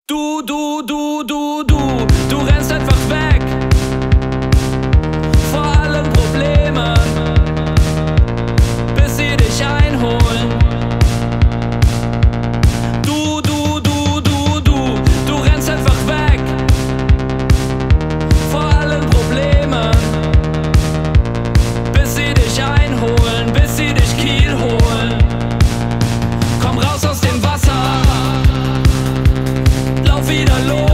Du rennst einfach weg vor allen Problemen, bis sie dich einholen. Du rennst einfach weg vor allen Problemen, bis sie dich einholen, bis sie dich Kiel holen. Komm raus aus dem Wasser, lauf wieder los.